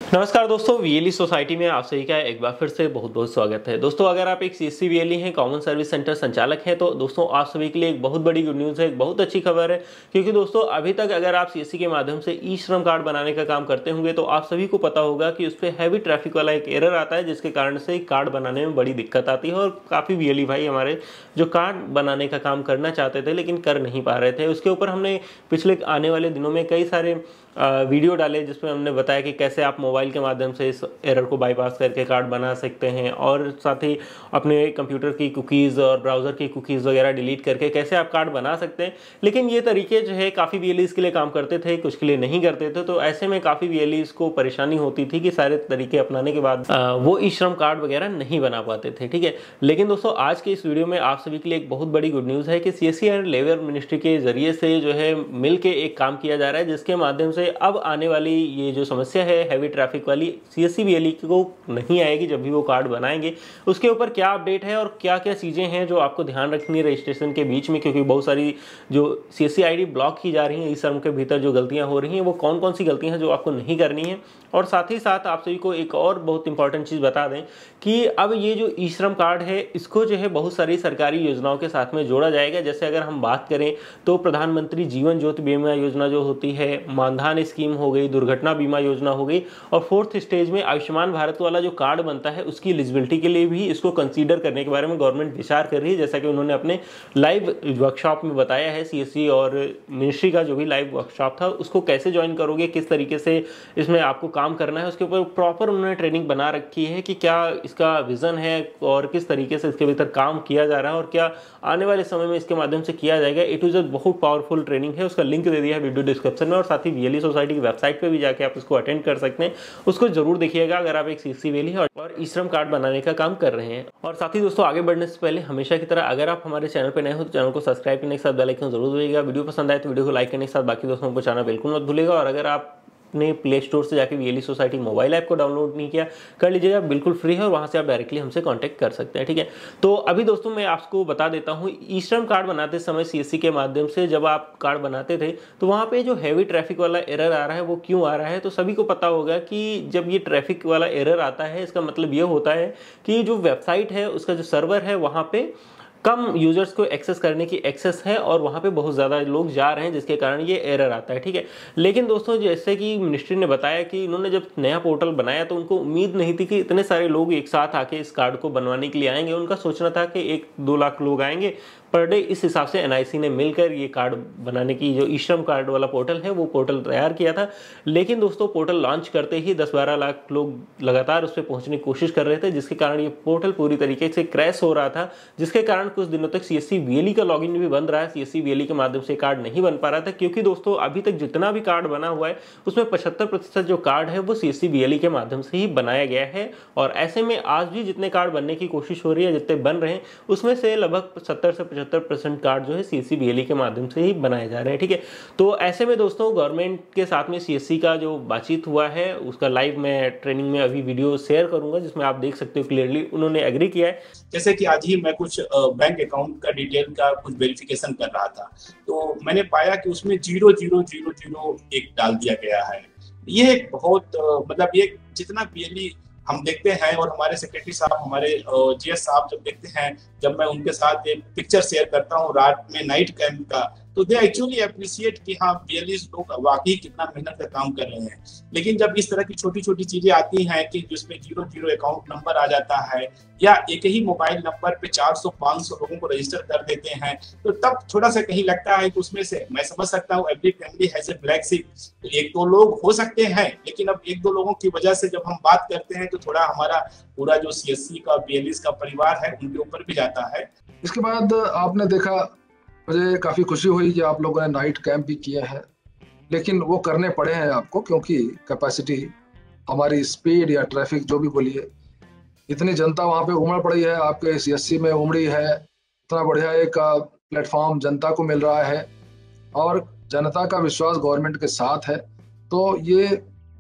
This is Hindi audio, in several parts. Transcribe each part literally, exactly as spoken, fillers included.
नमस्कार दोस्तों, वीएलई सोसाइटी में आप सभी का एक बार फिर से बहुत बहुत स्वागत है। दोस्तों, अगर आप एक सीएससी वीएलई हैं, कॉमन सर्विस सेंटर संचालक हैं, तो दोस्तों आप सभी के लिए एक बहुत बड़ी गुड न्यूज़ है, एक बहुत अच्छी खबर है। क्योंकि दोस्तों अभी तक अगर आप सीएससी के माध्यम से ई श्रम कार्ड बनाने का काम करते होंगे तो आप सभी को पता होगा कि उस पर हैवी ट्रैफिक वाला एक एरर आता है, जिसके कारण से कार्ड बनाने में बड़ी दिक्कत आती है। और काफ़ी वीएलई भाई हमारे जो कार्ड बनाने का काम करना चाहते थे लेकिन कर नहीं पा रहे थे। उसके ऊपर हमने पिछले आने वाले दिनों में कई सारे वीडियो डाले जिसमें हमने बताया कि कैसे आप मोबाइल के माध्यम से इस एरर को बाईपास करके कार्ड बना सकते हैं, और साथ ही अपने कंप्यूटर की कुकीज़ और ब्राउज़र की कुकीज़ वगैरह डिलीट करके कैसे आप कार्ड बना सकते हैं। लेकिन ये तरीके जो है काफ़ी वीएलईज़ के लिए काम करते थे, कुछ के लिए नहीं करते थे। तो ऐसे में काफ़ी वीएलईज़ को परेशानी होती थी कि सारे तरीके अपनाने के बाद वो ई श्रम कार्ड वगैरह नहीं बना पाते थे। ठीक है, लेकिन दोस्तों आज के इस वीडियो में आप सभी के लिए एक बहुत बड़ी गुड न्यूज़ है कि सीएससी एंड लेबर मिनिस्ट्री के जरिए से जो है मिल के एक काम किया जा रहा है, जिसके माध्यम से अब आने वाली ये जो समस्या है हैवी ट्रैफिक वाली, सीएससी वीएलई को नहीं आएगी जब भी वो कार्ड बनाएंगे। उसके ऊपर क्या अपडेट है और क्या क्या चीज़ें हैं जो आपको ध्यान रखनी है रजिस्ट्रेशन के बीच में, क्योंकि बहुत सारी जो सीएससी आईडी ब्लॉक की जा रही हैं, इस श्रम के भीतर जो गलतियां हो रही हैं वो कौन कौन सी गलतियां हैं जो आपको नहीं करनी है। और साथ ही साथ आप सभी को एक और बहुत इंपॉर्टेंट चीज़ बता दें कि अब ये जो ई श्रम कार्ड है इसको जो है बहुत सारी सरकारी योजनाओं के साथ में जोड़ा जाएगा। जैसे अगर हम बात करें तो प्रधानमंत्री जीवन ज्योति बीमा योजना जो होती है, मानधन स्कीम हो गई, दुर्घटना बीमा योजना हो गई, और फोर्थ स्टेज में आयुष्मान भारत वाला जो कार्ड बनता है उसकी एलिजिबिलिटी के लिए भी इसको कंसीडर करने के बारे में गवर्नमेंट विचार कर रही है। जैसा कि उन्होंने अपने लाइव वर्कशॉप में बताया है, सीएससी और मिनिस्ट्री का जो भी लाइव वर्कशॉप था उसको कैसे ज्वाइन करोगे, किस तरीके से इसमें आपको काम करना है, उसके ऊपर प्रॉपर उन्होंने ट्रेनिंग बना रखी है कि क्या इसका विजन है और किस तरीके से इसके भीतर काम किया जा रहा है और क्या आने वाले समय में इसके माध्यम से किया जाएगा। ए टू जेड बहुत पावरफुल ट्रेनिंग है, उसका लिंक दे दिया है वीडियो डिस्क्रिप्शन में, और साथ ही वीएलई सोसाइटी की वेबसाइट पे भी जाके आप इसको अटेंड कर सकते हैं। उसको जरूर देखिएगा अगर आप एक सीएससी वीएलई और ई श्रम कार्ड बनाने का काम कर रहे हैं। और साथ ही दोस्तों आगे बढ़ने से पहले हमेशा की तरह अगर आप हमारे चैनल पर नए हो तो चैनल को सब्सक्राइब करने के साथ बेल आइकन जरूर दबाइएगा। वीडियो पसंद आए तो वीडियो को लाइक करने के साथ बाकी दोस्तों को पहुंचाना बिल्कुल मत भूलिएगा। और अगर आप ने प्ले स्टोर से जाके वीएलई सोसाइटी मोबाइल ऐप को डाउनलोड नहीं किया, कर लीजिएगा, बिल्कुल फ्री है और वहां से आप डायरेक्टली हमसे कांटेक्ट कर सकते हैं। ठीक है, तो अभी दोस्तों मैं आपको बता देता हूं, ई श्रम कार्ड बनाते समय सीएससी के माध्यम से जब आप कार्ड बनाते थे तो वहां पे जो हैवी ट्रैफिक वाला एरर आ रहा है वो क्यों आ रहा है। तो सभी को पता होगा कि जब ये ट्रैफिक वाला एरर आता है इसका मतलब ये होता है कि जो वेबसाइट है उसका जो सर्वर है वहां पे कम यूजर्स को एक्सेस करने की एक्सेस है और वहाँ पे बहुत ज़्यादा लोग जा रहे हैं, जिसके कारण ये एरर आता है। ठीक है, लेकिन दोस्तों जैसे कि मिनिस्ट्री ने बताया कि इन्होंने जब नया पोर्टल बनाया तो उनको उम्मीद नहीं थी कि इतने सारे लोग एक साथ आके इस कार्ड को बनवाने के लिए आएंगे। उनका सोचना था कि एक दो लाख लोग आएंगे पर डे। इस हिसाब से एनआईसी ने मिलकर ये कार्ड बनाने की जो ई श्रम कार्ड वाला पोर्टल है वो पोर्टल तैयार किया था। लेकिन दोस्तों पोर्टल लॉन्च करते ही दस बारह लाख लोग लगातार उस पर पहुंचने की कोशिश कर रहे थे, जिसके कारण ये पोर्टल पूरी तरीके से क्रैश हो रहा था, जिसके कारण कुछ दिनों तक सीएससी वीएलई का लॉगिन भी बंद रहा है। सीएससी वीएलई के माध्यम से कार्ड नहीं बन पा रहा था, क्योंकि दोस्तों अभी तक जितना भी कार्ड बना हुआ है उसमें पचहत्तर प्रतिशत जो कार्ड है वो सीएससी वीएलई के माध्यम से ही बनाया गया है। और ऐसे में आज भी जितने कार्ड बनने की कोशिश हो रही है, जितने बन रहे हैं, उसमें से लगभग सत्तर से पचहत्तर परसेंट कार्ड जो है सीएससी वीएलई के माध्यम से ही बनाए जा रहे हैं। ठीक है, तो ऐसे में दोस्तों गवर्नमेंट के साथ में सीएससी का जो बातचीत हुआ है उसका लाइव मैं ट्रेनिंग में अभी वीडियो शेयर करूंगा, जिसमें आप देख सकते हो क्लियरली उन्होंने एग्री किया है। जैसे कि आज ही मैं कुछ बैंक अकाउंट का डिटेल का कुछ वेरिफिकेशन कर रहा था तो मैंने पाया कि उसमें जीरो जीरो जीरो जीरो एक डाल दिया गया है। ये एक बहुत मतलब ये जितना वीएलई हम देखते हैं और हमारे सेक्रेटरी साहब, हमारे जीएस साहब जब देखते हैं, जब मैं उनके साथ एक पिक्चर शेयर करता हूँ रात में नाइट कैंप का, तो दे एक्चुअली अप्रिशिएट कि हाँ वीएलईज़ लोग वाकई कितना मेहनत का काम कर रहे हैं। लेकिन जब इस तरह की छोटी छोटी चीजें आती हैं कि जिसमें जीरो जीरो अकाउंट नंबर आ जाता है या एक ही मोबाइल नंबर पे चार सौ पाँच सौ लोगों को रजिस्टर कर देते हैं, तो तब थोड़ा सा कहीं लगता है कि उसमें से मैं समझ सकता हूँ every family has a black sheep, तो एक दो लोग हो सकते हैं, लेकिन अब एक दो लोगों की वजह से जब हम बात करते हैं तो थोड़ा हमारा पूरा जो सीएससी का वीएलईज़ का परिवार है उनके ऊपर भी जाता है। इसके बाद आपने देखा, मुझे काफ़ी खुशी हुई कि आप लोगों ने नाइट कैंप भी किया है, लेकिन वो करने पड़े हैं आपको क्योंकि कैपेसिटी, हमारी स्पीड या ट्रैफिक जो भी बोलिए, इतनी जनता वहाँ पे उमड़ पड़ी है, आपके सीएससी में उमड़ी है, इतना बढ़िया एक प्लेटफॉर्म जनता को मिल रहा है और जनता का विश्वास गवर्नमेंट के साथ है। तो ये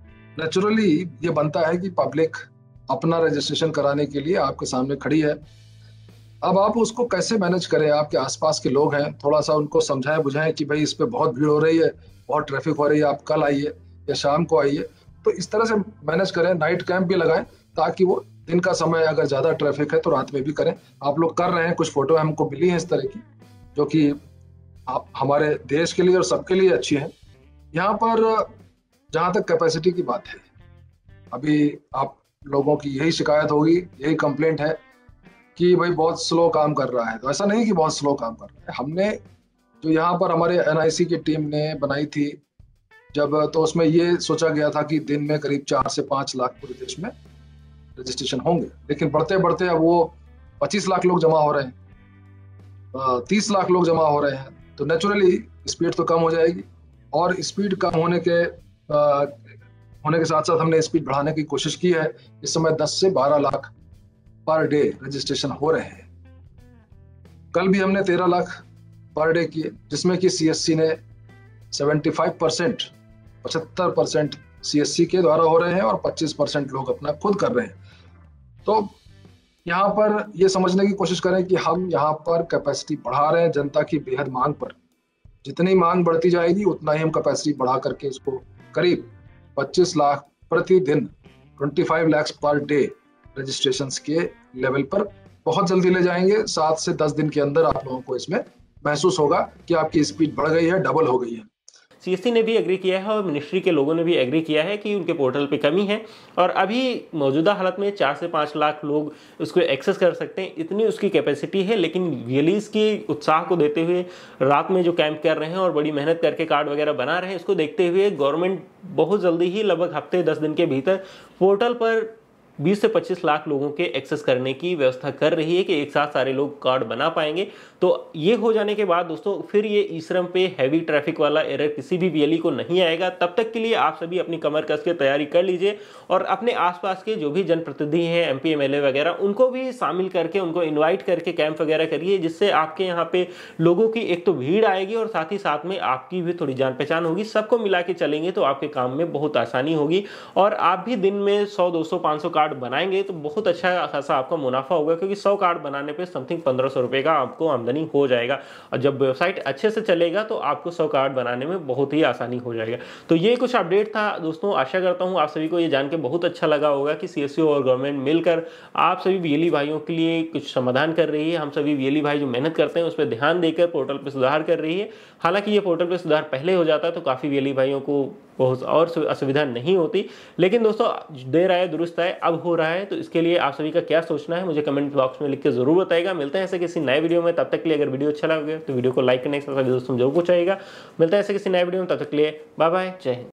नेचुरली ये बनता है कि पब्लिक अपना रजिस्ट्रेशन कराने के लिए आपके सामने खड़ी है। अब आप उसको कैसे मैनेज करें, आपके आसपास के लोग हैं, थोड़ा सा उनको समझाएं बुझाएं कि भाई इस पे बहुत भीड़ हो रही है, बहुत ट्रैफिक हो रही है, आप कल आइए या शाम को आइए। तो इस तरह से मैनेज करें, नाइट कैंप भी लगाएं ताकि वो दिन का समय अगर ज़्यादा ट्रैफिक है तो रात में भी करें। आप लोग कर रहे हैं, कुछ फोटो हमको मिली है इस तरह की जो कि आप हमारे देश के लिए और सबके लिए अच्छी है। यहाँ पर जहाँ तक कैपेसिटी की बात है, अभी आप लोगों की यही शिकायत होगी, यही कंप्लेंट है कि भाई बहुत स्लो काम कर रहा है। तो ऐसा नहीं कि बहुत स्लो काम कर रहा है। हमने जो यहाँ पर हमारे एन आई सी की टीम ने बनाई थी जब, तो उसमें ये सोचा गया था कि दिन में करीब चार से पाँच लाख पूरे देश में रजिस्ट्रेशन होंगे, लेकिन बढ़ते बढ़ते अब वो पच्चीस लाख लोग जमा हो रहे हैं, तीस लाख लोग जमा हो रहे हैं। तो नेचुरली स्पीड तो कम हो जाएगी, और स्पीड कम होने के आ, होने के साथ साथ हमने स्पीड बढ़ाने की कोशिश की है। इस समय दस से बारह लाख पर डे रजिस्ट्रेशन हो रहे हैं। कल भी हमने तेरह लाख पर डे किए, जिसमें कि सी एस सी ने पचहत्तर परसेंट पचहत्तर परसेंट सी एस सी के द्वारा हो रहे हैं और पच्चीस परसेंट लोग अपना खुद कर रहे हैं। तो यहाँ पर ये समझने की कोशिश करें कि हम यहाँ पर कैपेसिटी बढ़ा रहे हैं जनता की बेहद मांग पर। जितनी मांग बढ़ती जाएगी उतना ही हम कैपेसिटी बढ़ा करके इसको करीब पच्चीस लाख प्रतिदिन, पच्चीस लाख पर डे रजिस्ट्रेशंस के लेवल पर बहुत जल्दी ले जाएंगे। सात से दस दिन के अंदर आप लोगों को इसमें महसूस होगा कि आपकी स्पीड बढ़ गई है, डबल हो गई है। सी एस सी ने भी एग्री किया है और मिनिस्ट्री के लोगों ने भी एग्री किया है कि उनके पोर्टल पे कमी है, और अभी मौजूदा हालत में चार से पाँच लाख लोग उसको एक्सेस कर सकते हैं, इतनी उसकी कैपेसिटी है। लेकिन रियलीज की उत्साह को देते हुए, रात में जो कैंप कर रहे हैं और बड़ी मेहनत करके कार्ड वगैरह बना रहे हैं, इसको देखते हुए गवर्नमेंट बहुत जल्दी ही लगभग हफ्ते दस दिन के भीतर पोर्टल पर बीस से पच्चीस लाख लोगों के एक्सेस करने की व्यवस्था कर रही है कि एक साथ सारे लोग कार्ड बना पाएंगे। तो ये हो जाने के बाद दोस्तों फिर ये ई श्रम पे हैवी ट्रैफिक वाला एरर किसी भी वीएलई को नहीं आएगा। तब तक के लिए आप सभी अपनी कमर कस के तैयारी कर लीजिए, और अपने आसपास के जो भी जनप्रतिनिधि हैं, एमपी एमएलए वगैरह, उनको भी शामिल करके, उनको इन्वाइट करके कैंप वगैरह करिए, जिससे आपके यहाँ पे लोगों की एक तो भीड़ आएगी और साथ ही साथ में आपकी भी थोड़ी जान पहचान होगी। सबको मिला के चलेंगे तो आपके काम में बहुत आसानी होगी, और आप भी दिन में सौ दो सौ पाँच सौ कार्ड बनाएंगे तो बहुत अच्छा खासा आपका मुनाफा होगा, क्योंकि सौ कार्ड बनाने पे समथिंग पंद्रह सौ रुपए का आपको आमदनी हो जाएगा। और जब वेबसाइट अच्छे से चलेगा तो आपको सौ कार्ड बनाने में बहुत ही आसानी हो जाएगा। तो ये कुछ अपडेट था दोस्तों। आशा करता हूँ आप सभी को ये जान के बहुत अच्छा लगा होगा कि सी एस सी और गवर्नमेंट मिलकर आप सभी वीएलई भाइयों के लिए कुछ समाधान कर रही है। हम सभी वीएलई भाई जो मेहनत करते हैं उस पर ध्यान देकर पोर्टल पर सुधार कर रही है। हालांकि ये पोर्टल पर सुधार पहले हो जाता तो काफ़ी वीएलई भाइयों को बहुत और असुविधा नहीं होती, लेकिन दोस्तों देर आए दुरुस्त आए, अब हो रहा है। तो इसके लिए आप सभी का क्या सोचना है मुझे कमेंट बॉक्स में लिख के जरूर बताइएगा। मिलते हैं ऐसे किसी नए वीडियो में, तब तक के लिए अगर वीडियो अच्छा लगे तो वीडियो को लाइक करने के साथ दोस्तों जरूर पहुंचाइएगा। मिलते हैं ऐसे किसी नए वीडियो में, तब तक के लिए बाय बाय, जय हिंद।